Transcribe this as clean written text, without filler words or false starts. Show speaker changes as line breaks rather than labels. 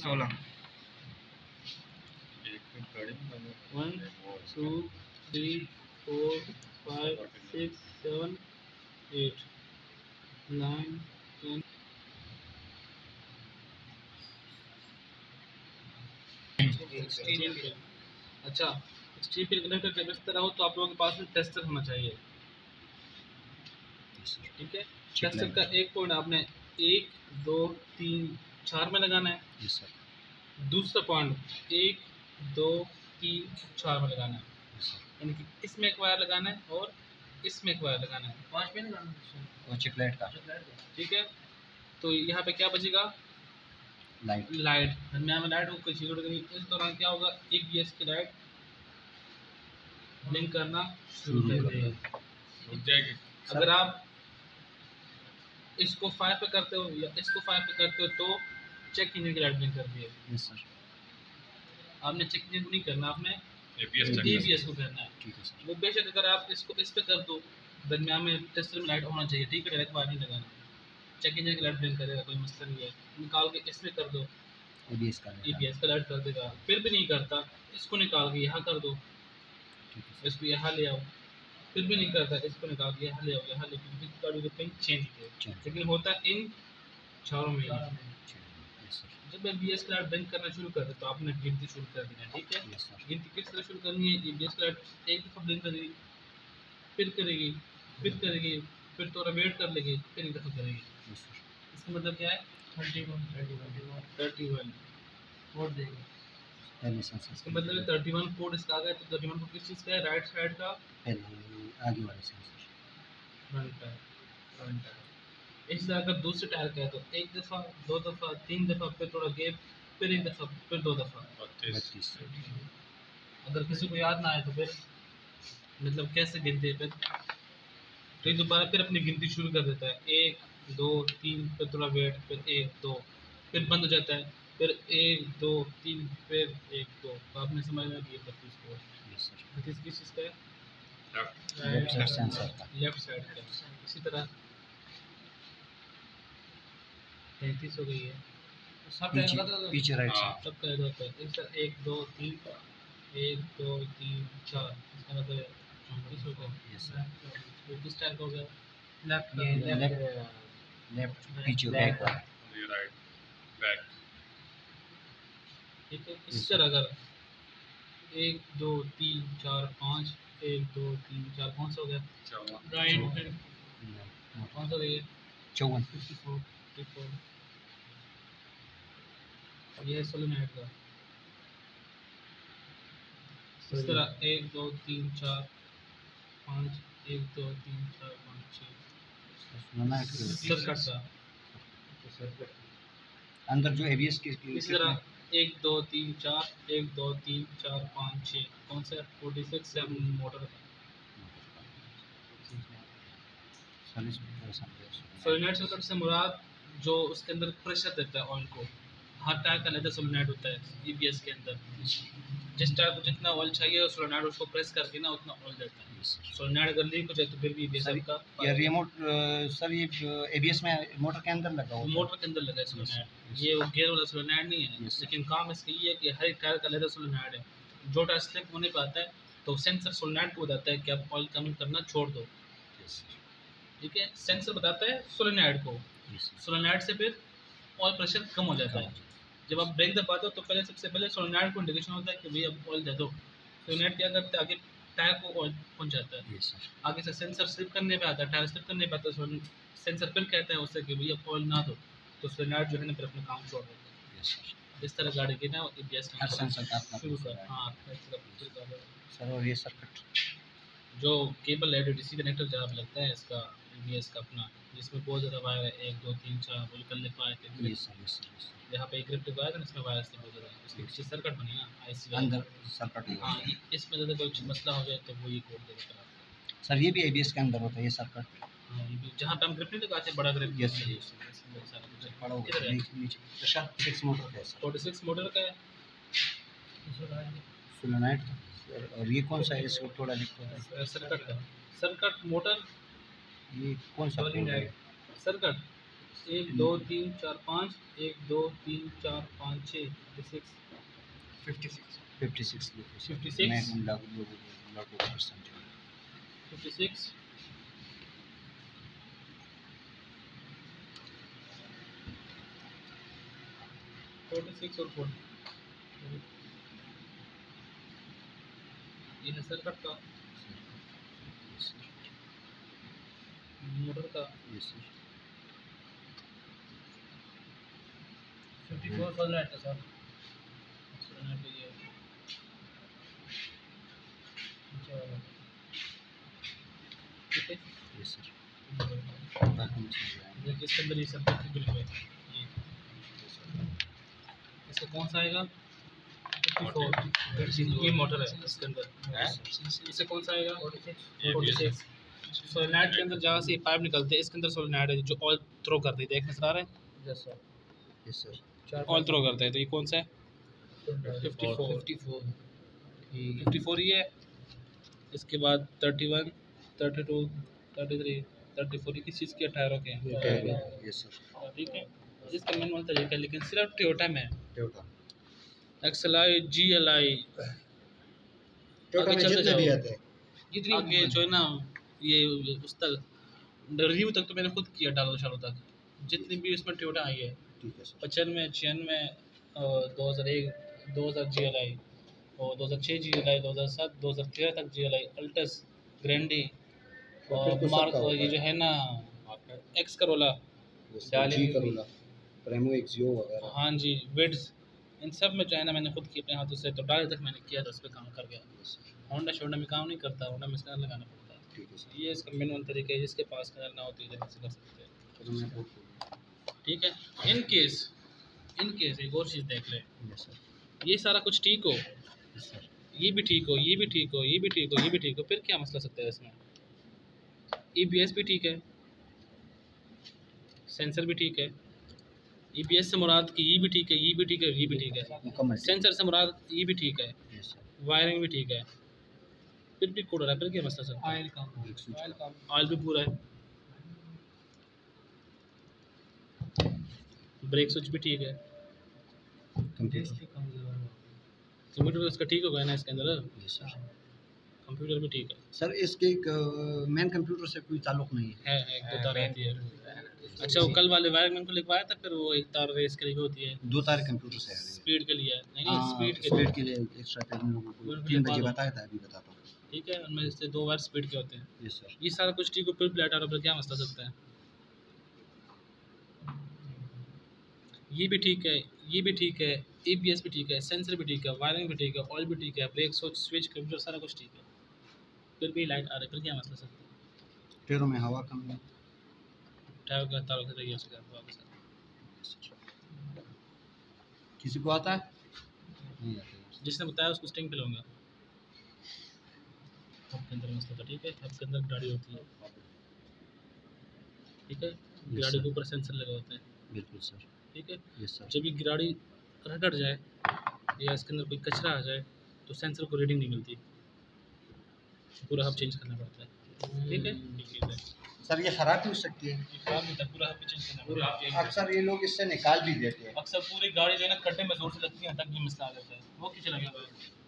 16
1 2 3 4 5 6 7 8 9 10 16 pin. अच्छा, 16 pin connector जब इस तरह हो तो आप लोगों के पास में टेस्टर होना चाहिए। ठीक है, टेस्टर का एक पॉइंट आपने 1 2 3 4 में लगाना है। दूसरा पॉइंट 1 2 3 4 में लगाना है, यानी कि इसमें एक वायर लगाना है और इसमें एक वायर लगाना है। 5 पिन लगाना है
और चिपलेट का।
ठीक है, तो यहाँ पे क्या बचेगा? लाइट दरमियान में लाइट को चीज उड़ गई। इस दौरान क्या होगा? एक बीएस की लाइट ब्लिंक करना शुरू कर देगी। अगर आप इसको 5 पे करते हो या इसको 5 पे करते हो तो चेक इंजन की लाइट ब्लिंक करती है।
Yes sir.
आपने चेक इंजन नहीं करना, आपने एबीएस को करना है।
ठीक है सर।
वो बेशक अगर आप इसको इस पे कर दो, दरमियान में टेस्टर में लाइट होना चाहिए। ठीक है, डायरेक्ट वायर नहीं लगाना, चेक इंजन की लाइट ब्लिंक करेगा, कोई मसला नहीं है। निकाल के इसमें कर दो, एबीएस का लाइट कर देगा। फिर भी नहीं करता, इसको निकाल के यहाँ कर दो, इसको यहाँ ले आओ, फिर भी नहीं करता, इसको निकाल के यहाँ ले आओ, यहाँ लेकिन गाड़ी का पिन चेंज किया। लेकिन होता इन चारों में। जब एबीएस का लाइट ब्लिंक करना शुरू कर दे तो आपने गिनती शुरू कर देना है। ठीक है, गिनती किस तरह शुरू करनी है? एबीएस का लाइट एक दफ़ा ब्लिंक करेगी, फिर करेगी, फिर करेगी, फिर थोड़ा वेट कर लेगी, फिर एक दफ़ा करेगी। इसका मतलब क्या है? 31 कोड देगा। इसका मतलब है 31 कोड इसका आ गया। तो 31 कोड किस चीज़ का है? राइट साइड का
आगे वाले सेंसर,
फ्रंट टायर। इस तरह अगर दूसरे टायर का है तो एक दफ़ा, दो दफ़ा, तीन दफ़ा, फिर थोड़ा गैप, फिर एक दफ़ा, फिर दो दफ़ा। अगर किसी को याद ना आए तो फिर मतलब कैसे गिनते हैं? फिर दोबारा फिर अपनी गिनती शुरू कर देता है। 1 2 3, फिर थोड़ा वेट, फिर 1 2, फिर बंद हो जाता है, फिर 1 2 3, फिर 1 2। तो आपने समझ में कि 32 को 32 किस चीज़ का है? लेफ्ट साइड का। इसी तरह 33 हो गई है।
पीछे राइट साइड
सब का होता है। इस तरह 1 2 3 1 2 3 4, इसका मतलब 34 हो गया। वो किस टाइप हो गया?
लेफ्ट पीछे बैक वाला।
ठीक है, इस तरह अगर 1 2 3 4 5 1 2 3 4 कौन सा हो गया? राइट कौन सा हो गया? 54। ये है सोलेनोइड का। इस तरह 1 2 3 4 5 1 2 3 4 5 6 सर्किट का
अंदर जो एबीएस की
इस तरह 1 2 3 4 1 2 3 4 5 6 कौन सा? 46 है मोटर का। सोलेनोइड सर्किट से मुराद जो उसके अंदर प्रेशर देता है ऑयल को। हर टायर का अलग सोलेनोइड होता है ईबीएस के अंदर। जिस टायर को जितना ऑयल चाहिए सोलेनोइड उसको प्रेस करके ना उतना ऑयल देता है। सोलेनोइड अगर लीक हो जाए तो फिर भी ईबीएस का
ये रिमोट सर ये एबीएस में मोटर के अंदर लगा हुआ है।
मोटर के अंदर लगा है सोलेनोइड। ये गियर वाला सोलेनोइड नहीं है, लेकिन काम इसका ये है कि हर एक टायर का अलग सोलेनोइड है। जो टायर स्लिप होने पर आता है तो सेंसर सोलेनोइड को बताता है कि आप ऑयल कम करना छोड़ दो। ठीक है, सेंसर बताता है सोलेनोइड को, सोलेनोइड से फिर ऑयल प्रेशर कम हो जाता है। जब आप ब्रेक दबाते हो तो पहले सबसे पहले सोलेनोइड को इंडिकेशन होता है कि भैया ऑयल दे दो। सोलेनोइड क्या करता है? आगे टायर को ऑयल पहुंचाता है। आगे से सेंसर स्लिप करने पे आता है, टायर स्लिप करने पे आता है, सेंसर फिर कहता है उससे कि भैया ऑयल ना दो, तो सोलेनोइड जो है ना फिर अपना काम छोड़ देता है। इस तरह गाड़ी की ना एबीएस का
सेंसर का अपना।
हाँ
सर और ये सर्किट
जो केबल है डीसी कनेक्टर जहाँ पे लगता है इसका एबीएस का अपना, जिसमें बहुत ज़्यादा वायर है 1 2 3 4 बोल कर लिखा है। यहाँ पे एक इलेक्ट्रिक वायर है, इसमें वायर से बहुत ज़्यादा उसके पीछे सर्किट बनी है ना आईसी
अंदर सर्किट।
हाँ, इसमें ज़्यादा कोई मसला हो जाए तो वो ये कोड देगा
सर। ये भी एबीएस के अंदर होता है ये सर्किट।
हाँ, ये भी जहाँ पे हम ग्रिप नहीं लगाते बड़ा ग्रिप।
यस सारा कुछ नीचे 6 मोटर का है सर।
46 मोटर का है
सोलेनोइड का। और ये कौन सा है? इसको थोड़ा लिखो।
सर्किट का, सर्किट मोटर।
ये कौन सा
सर्किट 1 2 3 4 5 1 2 3 4 5 6 56
56 लिखो सर।
56
मैं लोगों को समझाऊँ।
56 46 और 40 ये है सर्किट का, मोटर का।
Yes sir.
54 सोलनेट का सर। सोलनेट ये नीचे वाला। ठीक है।
Yes sir. बाकी में समझाएंगे।
देखिए इसके अंदर ये सब बिल है। ये इसका कौन सा आएगा? 54 ये मोटर है इसके अंदर। इससे कौन सा आएगा? 46 सोलनेट के अंदर जहाँ से पाइप निकलते हैं इसके अंदर सोलनेट है जो ऑयल थ्रो करती है। देख नजर आ रहा है? Yes sir.
Yes sir.
Oil throw करता है। तो ये कौन सा है? 54 ये है। इसके बाद 31 32 33 34 किस चीज़ के टायरों के हैं?
Yes sir.
ठीक है। इसका मैनुअल तरीका है लेकिन सिर्फ टोयोटा में है।
टोयोटा
एक्सएलआई जीएलआई
टोयोटा में जितने भी आते हैं
जितनी आगे जो है ना ये उस तक रिव्यू तक तो मैंने खुद किया डालो शालो तक जितनी भी इसमें टोयोटा आई है।
ठीक है सर।
95 96 2001 2000 जीएलआई और 2006 जीएलआई 2007 2013 तक जीएलआई अल्टस ग्रैंडी और मार्क ये जो है ना X Corolla
G Corolla Premio Axio वगैरह।
हाँ जी विड्स इन सब में जो है ना मैंने खुद किए अपने हाथों से। तो डाल तक मैंने किया था उस पर काम कर गया। होंडा शोंडा में काम नहीं करता। होंडा में स्कैनर लगाना पड़ता है।
ठीक है सर।
ये इसका मैनुअल तरीका है। जिसके पास स्कैनर ना होती है इधर से कर सकते हैं।
तो मैं बहुत
ठीक है। इन केस एक और चीज़ देख ले।
Yes sir.
ये सारा कुछ ठीक हो,
यस सर।
ये भी ठीक हो, ये भी ठीक हो, ये भी ठीक हो, ये भी ठीक हो, फिर क्या मसला सकता है इसमें? EBS भी ठीक है, सेंसर भी ठीक है। EBS से मुराद कि ये भी ठीक है, ये भी ठीक है, ये भी ठीक है।
मुकम्मल
सेंसर से मुराद ये भी ठीक है,
यस सर।
वायरिंग भी ठीक है, फिर भी कोड रहा है, फिर क्या मसला सकता है? ऑयल भी पूरा है, ब्रेक स्विच भी ठीक है, कंप्यूटर उसका ठीक होगा ना इसके अंदर।
Yes sir.
कंप्यूटर भी ठीक है।
सर इसके मेन कंप्यूटर से कोई ताल्लुक नहीं है।
एक दो तार रहती है। अच्छा वो कल वाले वायर मैंने को लिखवाया था फिर वो एक तार रेस के लिए होती है।
2 तार कंप्यूटर से आ रही है।
स्पीड के लिए नहीं
स्पीड के लिए एक्स्ट्रा पे लोगों को 3 बजे बताया था अभी बताता हूँ।
ठीक है उनमें से 2 वायर स्पीड के होते हैं।
Yes sir.
ये सारा कुछ ठीक हो फिर ब्लैट आर पर क्या मसला सकता है? ये भी ठीक है, ये भी ठीक है, EBS भी ठीक है, सेंसर भी ठीक है, वायरिंग भी ठीक है, ऑयल भी ठीक है, ब्रेक स्विच कंप्यूटर सारा कुछ ठीक है, फिर भी लाइट आ रही है, फिर क्या मसला सकता है?
टायरों में हवा कम है।
टायर का तारों से रहिए उसके वापस।
किसी को आता है? नहीं आता है।
जिसने बताया उसको स्टिंग पे लूँगा। हब के अंदर मसला था। ठीक है। हब के अंदर गाड़ी होती है। ठीक है। गाड़ी के ऊपर सेंसर लगा होता है।
बिल्कुल सर।
ठीक है।
Yes sir.
जब ये गाड़ी रगड़ जाए या इसके अंदर कोई कचरा आ जाए तो सेंसर को रीडिंग नहीं मिलती, पूरा हब चेंज करना पड़ता है। ठीक है।
सर ये ख़राब भी हो सकती है।
खराब नहीं था, पूरा हब चेंज करना पड़ता है।
अक्सर ये लोग इससे निकाल भी देते हैं।
अक्सर पूरी गाड़ी जो है ना खड्डे में जोर से लगती है तक ये मसला आ जाता है। वो किस लगे हुए